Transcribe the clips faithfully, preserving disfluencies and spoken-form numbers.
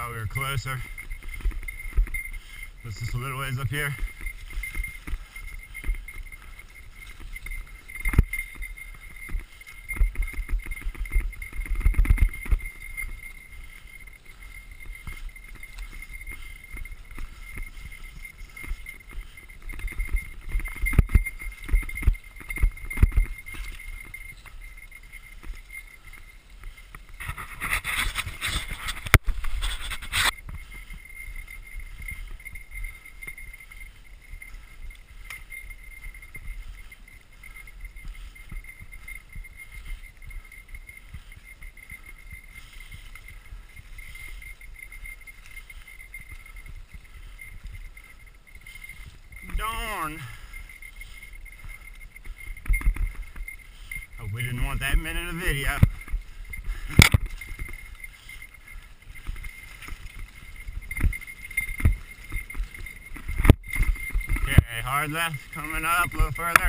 thought we were closer. It's just a little ways up here. Darn. Hope we didn't want that minute of video. Okay, hard left coming up a little further.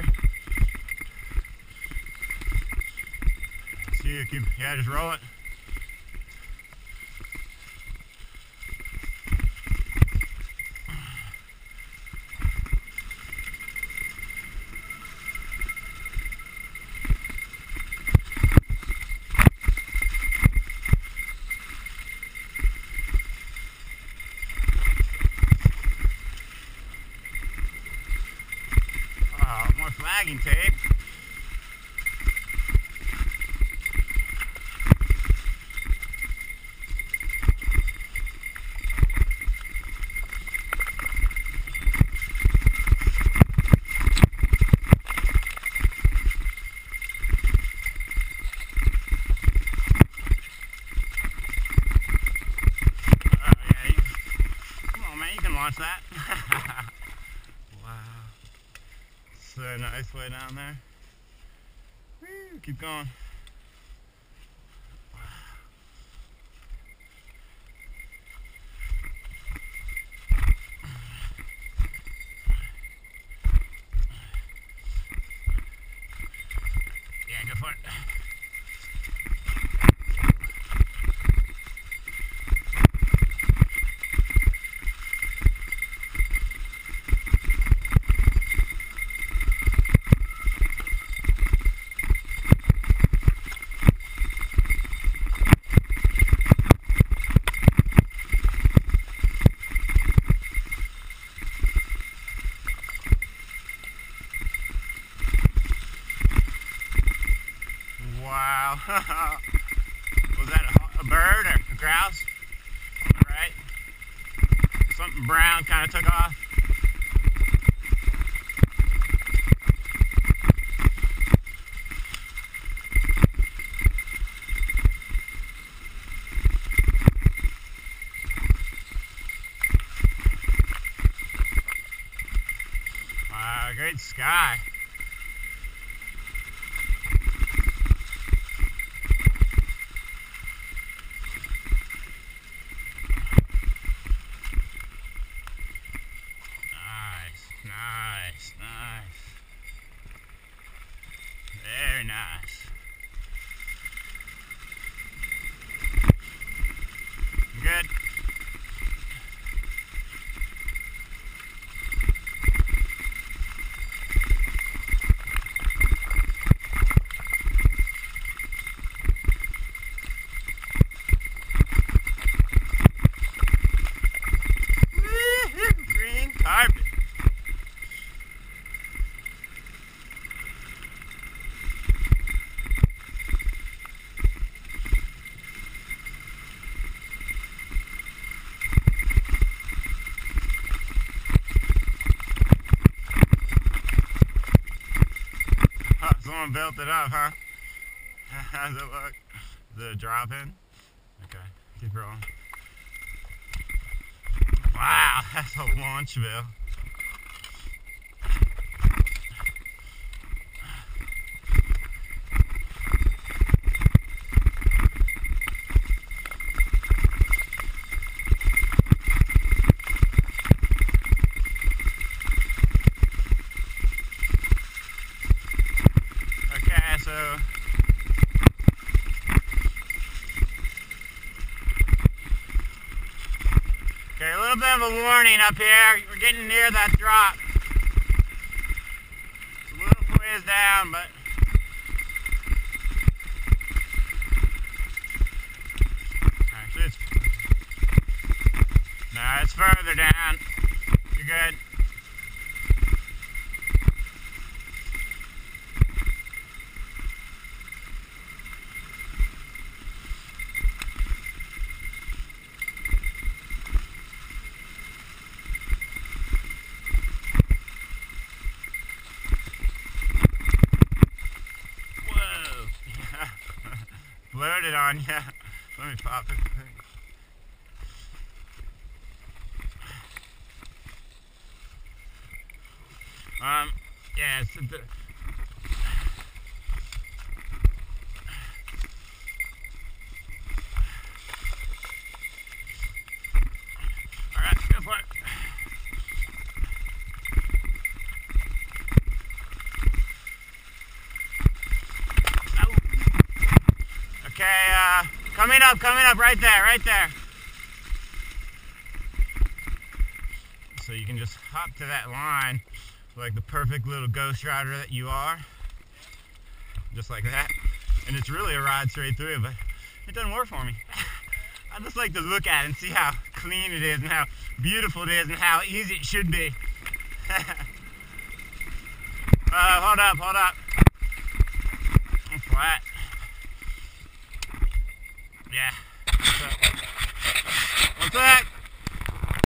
See you keep, yeah, just roll it. Flagging tape. Oh yeah, you, come on man, you can launch that. Wow. So nice way down there. Woo, keep going. Wow. Yeah, go for it. Wow. Was that a, a bird or a grouse? Right? Something brown kind of took off. Wow, great sky. Nice, nice. Very nice. Good. Woo-hoo, green carpet. Someone built it up, huh? How's it look? The drop in? Okay, keep rolling. Wow, that's a Launchville. So little bit of a warning up here. We're getting near that drop. It's a little ways down, but actually it's no, it's further down. You're good. Loaded on you. Let me pop it. Um, yeah, it's the, alright, go for it. Okay, uh, coming up, coming up, right there, right there. So you can just hop to that line like the perfect little ghost rider that you are. Just like that. And it's really a ride straight through, but it doesn't work for me. I just like to look at it and see how clean it is and how beautiful it is and how easy it should be. uh, hold up, hold up. I'm flat. Yeah. One sec.